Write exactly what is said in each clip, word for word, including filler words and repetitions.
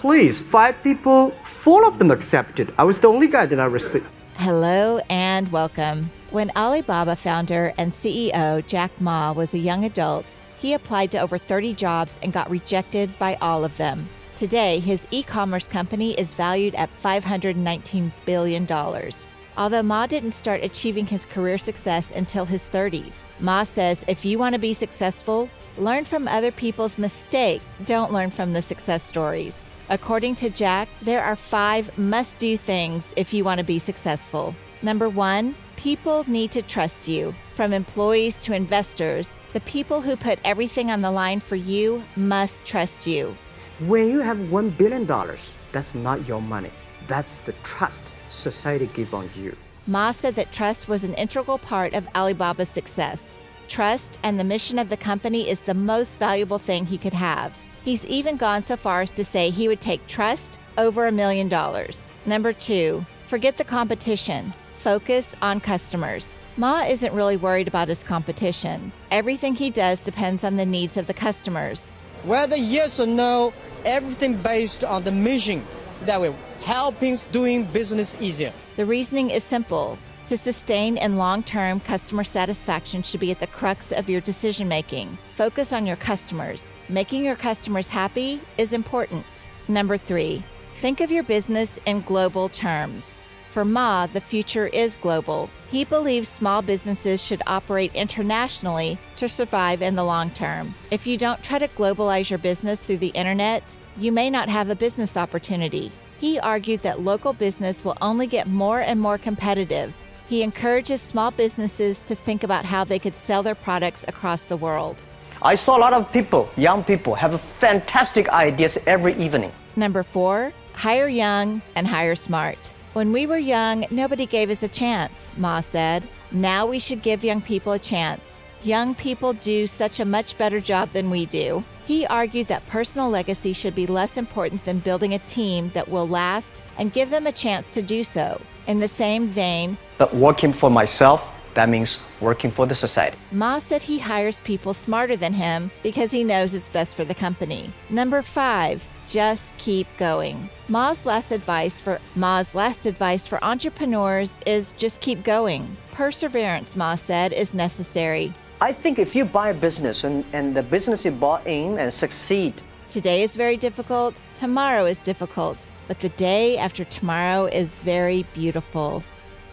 please, five people, four of them accepted. I was the only guy that I received. Hello and welcome. When Alibaba founder and C E O Jack Ma was a young adult, he applied to over thirty jobs and got rejected by all of them. Today, his e-commerce company is valued at five hundred nineteen billion dollars. Although Ma didn't start achieving his career success until his thirties, Ma says if you want to be successful, learn from other people's mistakes, don't learn from the success stories. According to Jack, there are five must-do things if you want to be successful. Number one, people need to trust you. From employees to investors, the people who put everything on the line for you must trust you. When you have one billion dollars, that's not your money. That's the trust society gives on you. Ma said that trust was an integral part of Alibaba's success. Trust and the mission of the company is the most valuable thing he could have. He's even gone so far as to say he would take trust over a million dollars. Number two, forget the competition. Focus on customers. Ma isn't really worried about his competition. Everything he does depends on the needs of the customers. Whether yes or no, everything based on the mission that we're helping doing business easier. The reasoning is simple. To sustain and long-term customer satisfaction should be at the crux of your decision-making. Focus on your customers. Making your customers happy is important. Number three, think of your business in global terms. For Ma, the future is global. He believes small businesses should operate internationally to survive in the long term. If you don't try to globalize your business through the internet, you may not have a business opportunity. He argued that local business will only get more and more competitive. He encourages small businesses to think about how they could sell their products across the world. I saw a lot of people, young people, have fantastic ideas every evening. Number four, hire young and hire smart. When we were young, nobody gave us a chance, Ma said. Now we should give young people a chance. Young people do such a much better job than we do. He argued that personal legacy should be less important than building a team that will last and give them a chance to do so. In the same vein, but working for myself, that means working for the society. Ma said he hires people smarter than him because he knows it's best for the company. Number five, just keep going. Ma's last advice for Ma's last advice for entrepreneurs is just keep going. Perseverance, Ma said, is necessary. I think if you buy a business and, and the business you bought in and succeed. Today is very difficult, tomorrow is difficult, but the day after tomorrow is very beautiful.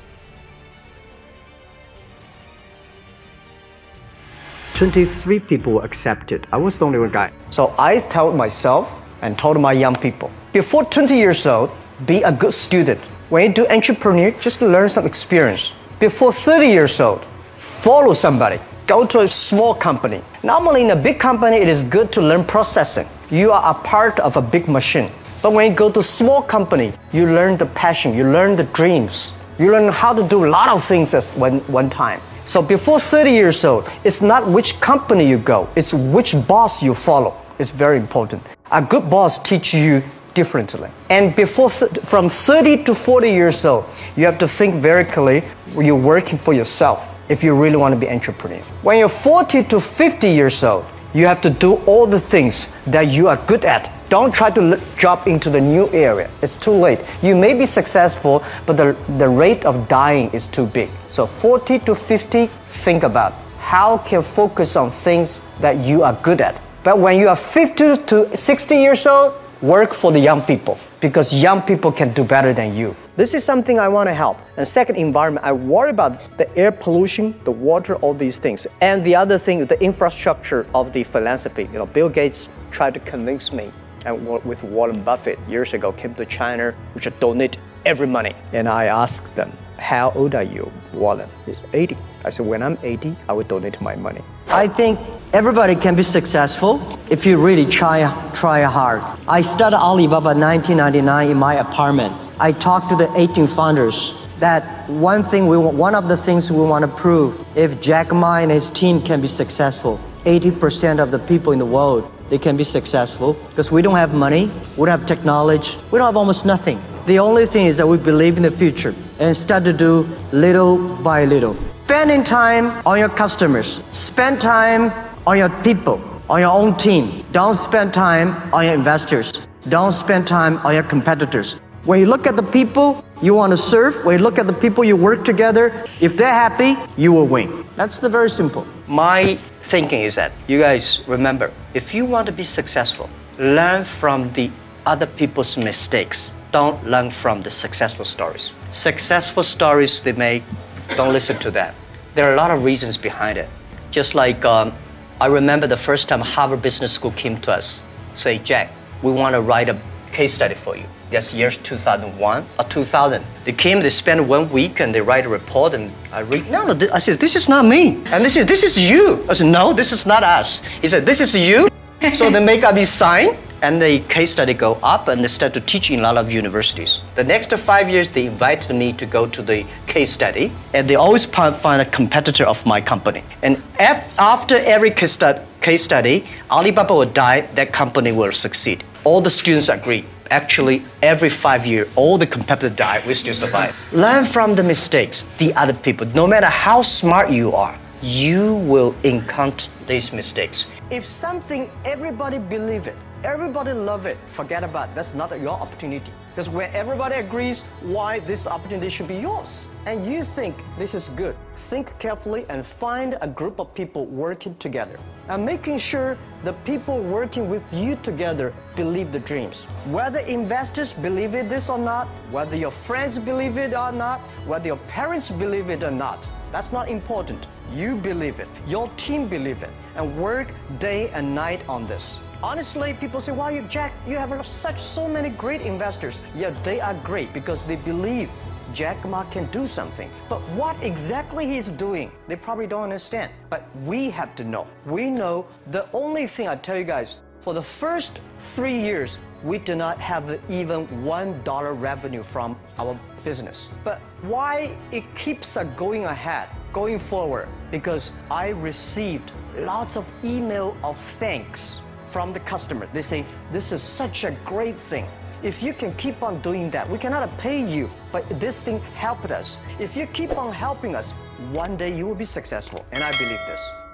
twenty-three people accepted. I was the only one guy. So I told myself and told my young people, before twenty years old, be a good student. When you do entrepreneur, just learn some experience. Before thirty years old, follow somebody. Go to a small company. Normally in a big company, it is good to learn processing. You are a part of a big machine. But when you go to a small company, you learn the passion, you learn the dreams. You learn how to do a lot of things at one, one time. So before thirty years old, it's not which company you go, it's which boss you follow. It's very important. A good boss teaches you differently. And before th from thirty to forty years old, you have to think very clearly, you're working for yourself if you really want to be an entrepreneur. When you're forty to fifty years old, you have to do all the things that you are good at. Don't try to jump into the new area. It's too late. You may be successful, but the, the rate of dying is too big. So forty to fifty, think about how can you focus on things that you are good at. But when you are fifty to sixty years old, work for the young people because young people can do better than you. This is something I want to help. And second, environment. I worry about the air pollution, the water, all these things. And the other thing, the infrastructure of the philanthropy. You know, Bill Gates tried to convince me, and with Warren Buffett years ago, came to China, which should donate every money. And I asked them, how old are you, Warren? He's eighty. I said, when I'm eighty, I will donate my money. I think everybody can be successful if you really try, try hard. I started Alibaba in nineteen ninety-nine in my apartment. I talked to the eighteen founders that one thing we want, one of the things we want to prove, if Jack Ma and his team can be successful, eighty percent of the people in the world, they can be successful because we don't have money, we don't have technology, we don't have almost nothing. The only thing is that we believe in the future and start to do little by little. Spending time on your customers, spend time on your people, on your own team. Don't spend time on your investors. Don't spend time on your competitors. When you look at the people you want to serve, when you look at the people you work together, if they're happy, you will win. That's the very simple. My thinking is that you guys remember, if you want to be successful, learn from the other people's mistakes. Don't learn from the successful stories. Successful stories they make, don't listen to them. There are a lot of reasons behind it. Just like um, I remember the first time Harvard Business School came to us, say, Jack, we want to write a case study for you. That's years two thousand one or two thousand. They came, they spent one week and they write a report and I read, no, no, I said, this is not me. And they said, this is you. I said, no, this is not us. He said, this is you. So they make up his sign and the case study go up and they start to teach in a lot of universities. The next five years, they invited me to go to the case study and they always find a competitor of my company. And after every case study, Alibaba will die, that company will succeed. All the students agree. Actually, every five years, all the competitors die, we still survive. Learn from the mistakes, the other people. No matter how smart you are, you will encounter these mistakes. If something, everybody believe it, everybody love it, forget about it. That's not your opportunity. Because when everybody agrees why this opportunity should be yours, and you think this is good, think carefully and find a group of people working together. And making sure the people working with you together believe the dreams. Whether investors believe it this or not, whether your friends believe it or not, whether your parents believe it or not, that's not important. You believe it, your team believe it, and work day and night on this. Honestly, people say, wow, you, Jack, you have such so many great investors. Yeah, they are great because they believe Jack Ma can do something. But what exactly he's doing, they probably don't understand. But we have to know. We know the only thing I tell you guys, for the first three years, we do not have even one dollar revenue from our business. But why it keeps us going ahead, going forward? Because I received lots of email of thanks from the customer. They say, this is such a great thing. If you can keep on doing that, we cannot pay you, but this thing helped us. If you keep on helping us, one day you will be successful, and I believe this.